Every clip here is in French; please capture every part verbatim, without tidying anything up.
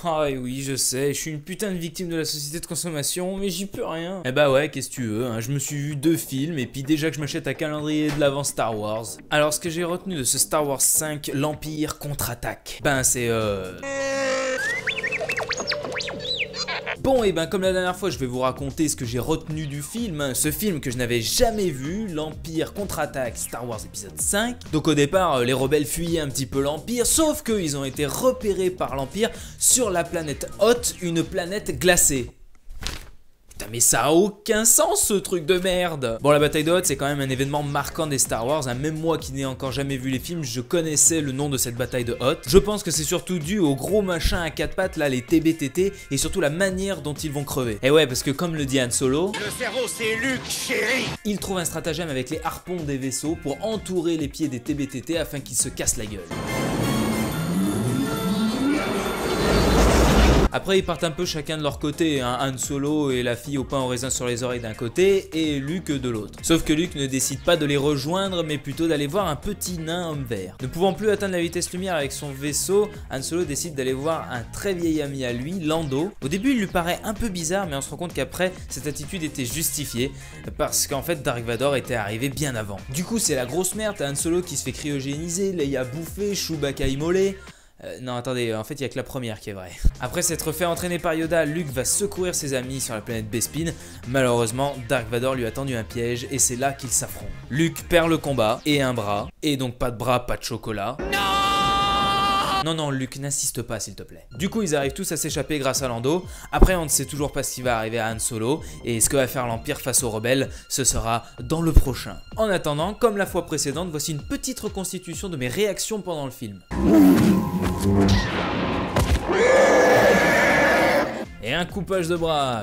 Ah oui, je sais, je suis une putain de victime de la société de consommation, mais j'y peux rien. Eh bah ouais, qu'est-ce que tu veux, hein, je me suis vu deux films, et puis déjà que je m'achète un calendrier de l'avant Star Wars. Alors ce que j'ai retenu de ce Star Wars cinq, l'Empire contre-attaque, ben c'est euh... Bon, et ben comme la dernière fois, je vais vous raconter ce que j'ai retenu du film, hein, ce film que je n'avais jamais vu, l'Empire contre-attaque Star Wars épisode cinq. Donc au départ, les rebelles fuyaient un petit peu l'Empire, sauf qu'ils ont été repérés par l'Empire sur la planète Hoth, une planète glacée. Putain mais ça a aucun sens ce truc de merde. Bon, la bataille de Hoth c'est quand même un événement marquant des Star Wars, hein. Même moi qui n'ai encore jamais vu les films, je connaissais le nom de cette bataille de Hoth. Je pense que c'est surtout dû aux gros machins à quatre pattes là, les T B T T, et surtout la manière dont ils vont crever. Et ouais, parce que comme le dit Han Solo, le cerveau c'est Luke chéri. Il trouve un stratagème avec les harpons des vaisseaux pour entourer les pieds des T B T T afin qu'ils se cassent la gueule. Après ils partent un peu chacun de leur côté, hein. Han Solo et la fille au pain au raisin sur les oreilles d'un côté et Luke de l'autre. Sauf que Luke ne décide pas de les rejoindre mais plutôt d'aller voir un petit nain homme vert. Ne pouvant plus atteindre la vitesse lumière avec son vaisseau, Han Solo décide d'aller voir un très vieil ami à lui, Lando. Au début il lui paraît un peu bizarre mais on se rend compte qu'après cette attitude était justifiée parce qu'en fait Dark Vador était arrivé bien avant. Du coup c'est la grosse merde, Han Solo qui se fait cryogéniser, Leia bouffée, Chewbacca immolé. Euh, non attendez, en fait il n'y a que la première qui est vraie. Après s'être fait entraîner par Yoda, Luke va secourir ses amis sur la planète Bespin. Malheureusement, Dark Vador lui a tendu un piège et c'est là qu'ils s'affrontent. Luke perd le combat et un bras, et donc pas de bras, pas de chocolat. Non Non non, Luke n'insiste pas s'il te plaît. Du coup ils arrivent tous à s'échapper grâce à Lando. Après on ne sait toujours pas ce qui va arriver à Han Solo, et ce que va faire l'Empire face aux rebelles, ce sera dans le prochain. En attendant, comme la fois précédente, voici une petite reconstitution de mes réactions pendant le film. Et un coupage de bras.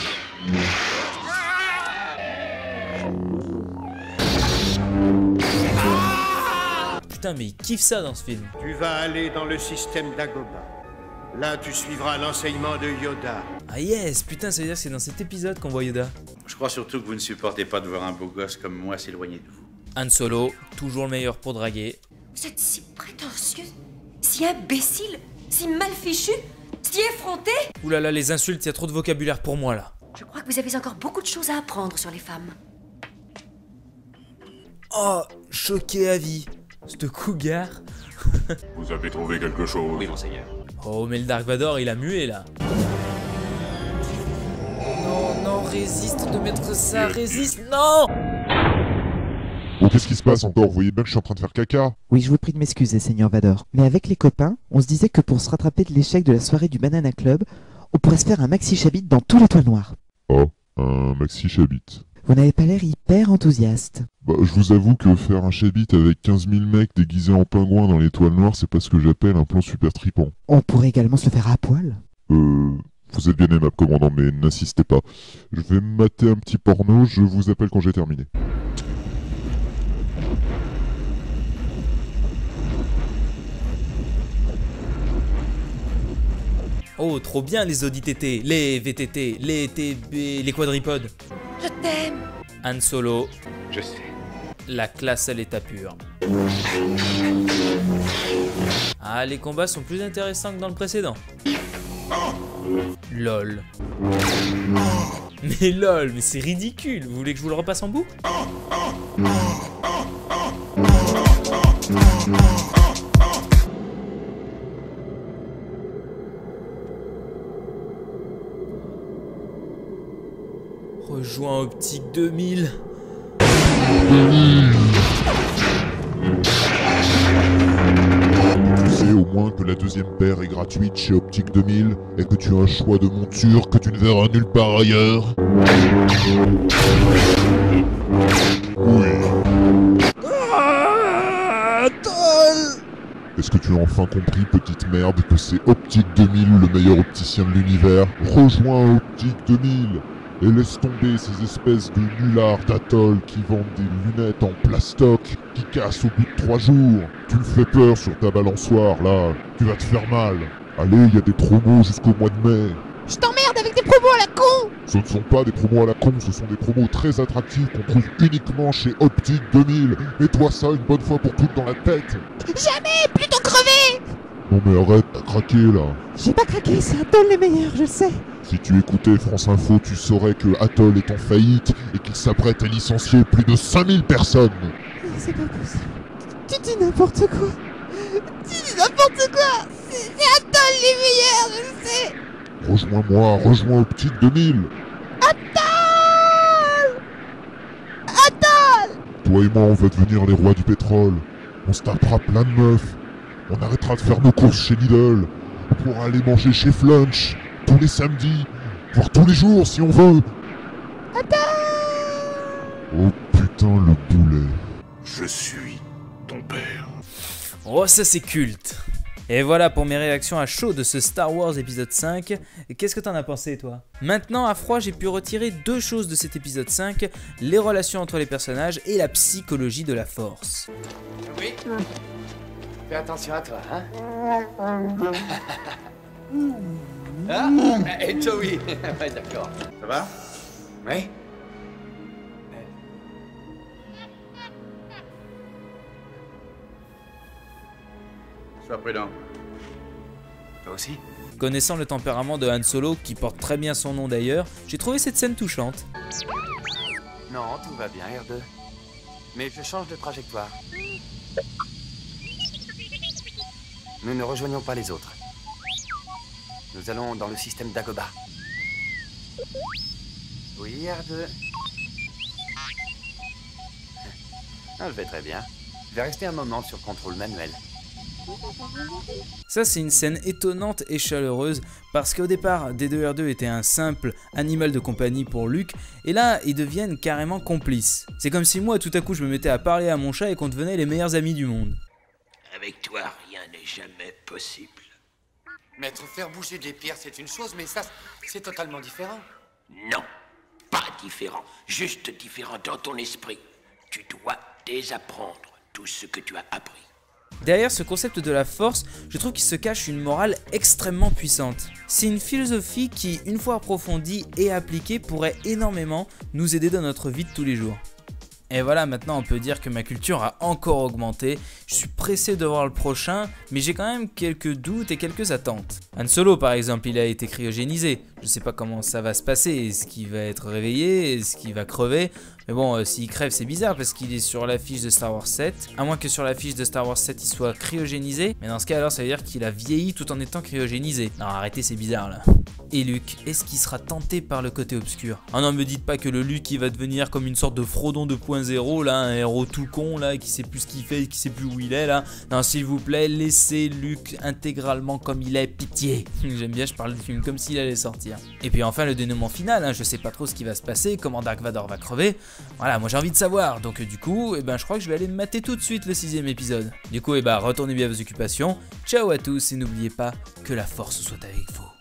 Putain mais il kiffe ça dans ce film. Tu vas aller dans le système d'Agoba. Là tu suivras l'enseignement de Yoda. Ah yes, putain ça veut dire que c'est dans cet épisode qu'on voit Yoda. Je crois surtout que vous ne supportez pas de voir un beau gosse comme moi s'éloigner de vous. Han Solo, toujours le meilleur pour draguer. Vous êtes si prétentieux, si imbécile, si mal fichu, si effronté. Ouh là là, les insultes, il y a trop de vocabulaire pour moi là. Je crois que vous avez encore beaucoup de choses à apprendre sur les femmes. Oh, choqué à vie. Ce cougar. Vous avez trouvé quelque chose? Oui, monseigneur. Oh, mais le Dark Vador, il a mué là. Non, non, résiste de mettre ça, résiste, non. Oh, qu'est-ce qui se passe encore? Vous voyez bien que je suis en train de faire caca. Oui, je vous prie de m'excuser, Seigneur Vador. Mais avec les copains, on se disait que pour se rattraper de l'échec de la soirée du Banana Club, on pourrait se faire un maxi chabit dans tout l'étoile noire. Oh, un maxi chabit. Vous n'avez pas l'air hyper enthousiaste. Bah, je vous avoue que faire un chabit avec quinze mille mecs déguisés en pingouins dans l'étoile noire, c'est pas ce que j'appelle un plan super tripant. On pourrait également se le faire à poil. Euh... Vous êtes bien aimable, commandant, mais n'insistez pas. Je vais me mater un petit porno, je vous appelle quand j'ai terminé. Oh, trop bien les Audi T T, les V T T, les T B, les quadripodes. Je t'aime. Han Solo, Je sais. la classe à l'état pur. Ah, les combats sont plus intéressants que dans le précédent. Lol. Mais lol, mais c'est ridicule. Vous voulez que je vous le repasse en boucle? Rejoins Optique deux mille. Tu sais au moins que la deuxième paire est gratuite chez Optique deux mille et que tu as un choix de monture que tu ne verras nulle part ailleurs. Oui. Ah, Toll. Est-ce que tu as enfin compris, petite merde, que c'est Optique deux mille, le meilleur opticien de l'univers? Rejoins Optique deux mille et laisse tomber ces espèces de nullards d'atoll qui vendent des lunettes en plastoc qui cassent au bout de trois jours. Tu me fais peur sur ta balançoire, là. Tu vas te faire mal. Allez, il y a des promos jusqu'au mois de mai. Je t'emmerde avec des promos à la con. Ce ne sont pas des promos à la con, ce sont des promos très attractifs qu'on trouve uniquement chez Optique deux mille. Mets-toi ça une bonne fois pour toutes dans la tête. Jamais, plutôt crever. Non mais arrête, t'as craqué là. J'ai pas craqué, c'est Atoll les meilleurs, je le sais. Si tu écoutais France Info, tu saurais que Atoll est en faillite et qu'il s'apprête à licencier plus de cinq mille personnes. C'est pas possible. Tu dis n'importe quoi. Tu dis n'importe quoi. C'est Atoll les meilleurs, je le sais. Rejoins-moi, rejoins Optique deux mille. Atoll Atoll Toi et moi, on va devenir les rois du pétrole. On se tapera plein de meufs. On arrêtera de faire nos courses chez Lidl. On pourra aller manger chez Flunch tous les samedis, voire tous les jours si on veut. Oh putain, le boulet. Je suis ton père. Oh, ça c'est culte. Et voilà pour mes réactions à chaud de ce Star Wars épisode cinq. Et qu'est-ce que t'en as pensé toi? Maintenant à froid j'ai pu retirer deux choses de cet épisode cinq, les relations entre les personnages et la psychologie de la force. Oui. Fais attention à toi, hein. Ah, et toi oui. Ouais, d'accord. Ça va? Oui. Sois prudent. Toi aussi. Connaissant le tempérament de Han Solo, qui porte très bien son nom d'ailleurs, j'ai trouvé cette scène touchante. Non, tout va bien, R deux. Mais je change de trajectoire. Nous ne rejoignons pas les autres. Nous allons dans le système d'Agoba. Oui, R deux. Ah, je vais très bien. Je vais rester un moment sur contrôle manuel. Ça c'est une scène étonnante et chaleureuse parce qu'au départ D deux R deux était un simple animal de compagnie pour Luke et là ils deviennent carrément complices. C'est comme si moi tout à coup je me mettais à parler à mon chat et qu'on devenait les meilleurs amis du monde. Avec toi rien n'est jamais possible. Maître, faire bouger des pierres c'est une chose, mais ça c'est totalement différent. Non, pas différent, juste différent dans ton esprit. Tu dois désapprendre tout ce que tu as appris. Derrière ce concept de la force, je trouve qu'il se cache une morale extrêmement puissante. C'est une philosophie qui, une fois approfondie et appliquée, pourrait énormément nous aider dans notre vie de tous les jours. Et voilà, maintenant on peut dire que ma culture a encore augmenté. Je suis pressé de voir le prochain, mais j'ai quand même quelques doutes et quelques attentes. Han Solo par exemple, il a été cryogénisé. Je sais pas comment ça va se passer, est-ce qu'il va être réveillé, est-ce qu'il va crever. Mais bon, euh, s'il crève c'est bizarre parce qu'il est sur l'affiche de Star Wars sept. À moins que sur l'affiche de Star Wars sept il soit cryogénisé. Mais dans ce cas alors ça veut dire qu'il a vieilli tout en étant cryogénisé. Non arrêtez, c'est bizarre là. Et Luke, est-ce qu'il sera tenté par le côté obscur? Ah non, me dites pas que le Luke il va devenir comme une sorte de Frodon deux point zéro là, un héros tout con là, qui sait plus ce qu'il fait, qui sait plus où il est là. Non s'il vous plaît, laissez Luke intégralement comme il est, pitié. J'aime bien, je parle du film comme s'il allait sortir. Et puis enfin le dénouement final, hein, je sais pas trop ce qui va se passer, comment Dark Vador va crever. Voilà, moi j'ai envie de savoir, donc du coup, eh ben, je crois que je vais aller me mater tout de suite le sixième épisode. Du coup, eh ben, retournez bien à vos occupations, ciao à tous et n'oubliez pas que la force soit avec vous.